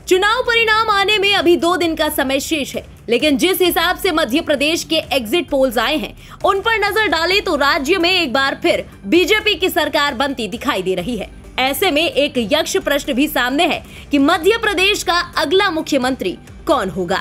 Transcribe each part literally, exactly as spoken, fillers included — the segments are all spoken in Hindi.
चुनाव परिणाम आने में अभी दो दिन का समय शेष है, लेकिन जिस हिसाब से मध्य प्रदेश के एग्जिट पोल्स आए हैं, उन पर नजर डालें तो राज्य में एक बार फिर बीजेपी की सरकार बनती दिखाई दे रही है। ऐसे में एक यक्ष प्रश्न भी सामने है कि मध्य प्रदेश का अगला मुख्यमंत्री कौन होगा।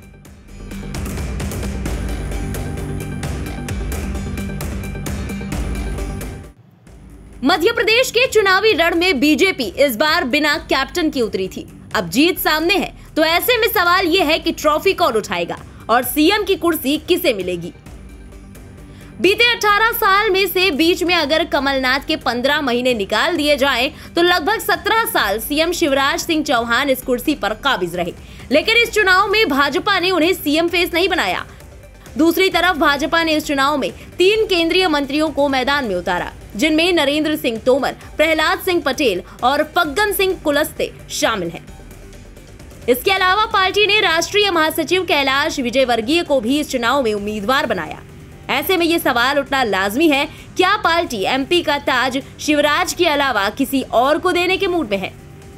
मध्य प्रदेश के चुनावी रण में बीजेपी इस बार बिना कैप्टन की उतरी थी। अब जीत सामने है, तो ऐसे में सवाल यह है कि ट्रॉफी कौन उठाएगा और सीएम की कुर्सी किसे मिलेगी। बीते अठारह साल में से बीच में अगर कमलनाथ के पंद्रह महीने निकाल दिए जाएं, तो लगभग सत्रह साल सीएम शिवराज सिंह चौहान इस कुर्सी पर काबिज रहे। लेकिन इस चुनाव में भाजपा ने उन्हें सीएम फेस नहीं बनाया। दूसरी तरफ भाजपा ने इस चुनाव में तीन केंद्रीय मंत्रियों को मैदान में उतारा, जिनमें नरेंद्र सिंह तोमर, प्रहलाद सिंह पटेल और फग्गन सिंह कुलस्ते शामिल हैं। इसके अलावा पार्टी ने राष्ट्रीय महासचिव कैलाश विजयवर्गीय को भी इस चुनाव में उम्मीदवार बनाया। ऐसे में ये सवाल उठना लाजमी है, क्या पार्टी एमपी का ताज शिवराज के अलावा किसी और को देने के मूड में है।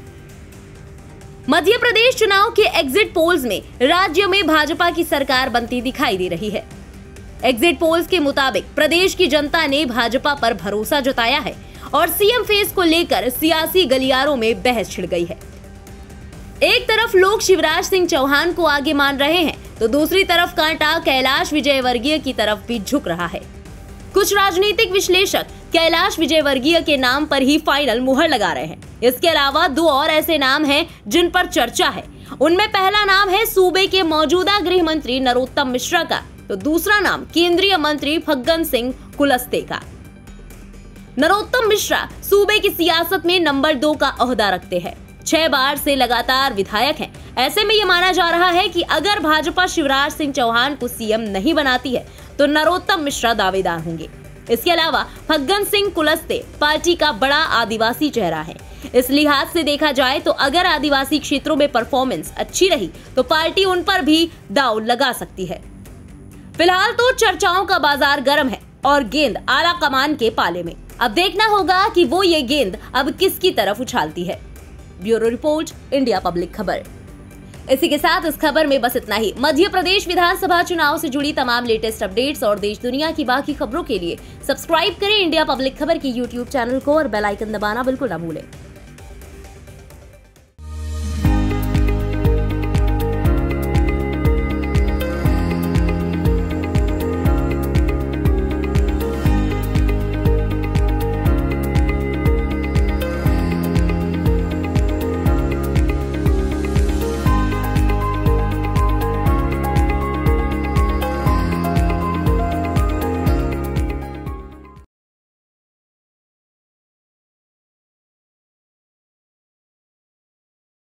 मध्य प्रदेश चुनाव के एग्जिट पोल्स में राज्य में भाजपा की सरकार बनती दिखाई दे रही है। एग्जिट पोल्स के मुताबिक प्रदेश की जनता ने भाजपा पर भरोसा जताया है और सीएम फेस को लेकर सियासी गलियारों में बहस छिड़ गई है। एक तरफ लोग शिवराज सिंह चौहान को आगे मान रहे हैं, तो दूसरी तरफ कांटा कैलाश विजयवर्गीय की तरफ भी झुक रहा है। कुछ राजनीतिक विश्लेषक कैलाश विजयवर्गीय के नाम पर ही फाइनल मुहर लगा रहे हैं। इसके अलावा दो और ऐसे नाम हैं जिन पर चर्चा है। उनमें पहला नाम है सूबे के मौजूदा गृह मंत्री नरोत्तम मिश्रा का, तो दूसरा नाम केंद्रीय मंत्री फग्गन सिंह कुलस्ते का। नरोत्तम मिश्रा सूबे की सियासत में नंबर दो का ओहदा रखते हैं। छह बार से लगातार विधायक हैं। ऐसे में यह माना जा रहा है कि अगर भाजपा शिवराज सिंह चौहान को सीएम नहीं बनाती है, तो नरोत्तम मिश्रा दावेदार होंगे। इसके अलावा फग्गन सिंह कुलस्ते पार्टी का बड़ा आदिवासी चेहरा है। इस लिहाज से देखा जाए तो अगर आदिवासी क्षेत्रों में परफॉर्मेंस अच्छी रही, तो पार्टी उन पर भी दांव लगा सकती है। फिलहाल तो चर्चाओं का बाजार गर्म है और गेंद आला कमान के पाले में। अब देखना होगा कि वो ये गेंद अब किसकी तरफ उछालती है। ब्यूरो रिपोर्ट, इंडिया पब्लिक खबर। इसी के साथ इस खबर में बस इतना ही। मध्य प्रदेश विधानसभा चुनाव से जुड़ी तमाम लेटेस्ट अपडेट्स और देश दुनिया की बाकी खबरों के लिए सब्सक्राइब करें इंडिया पब्लिक खबर की यूट्यूब चैनल को और बेल आइकन दबाना बिल्कुल न भूलें।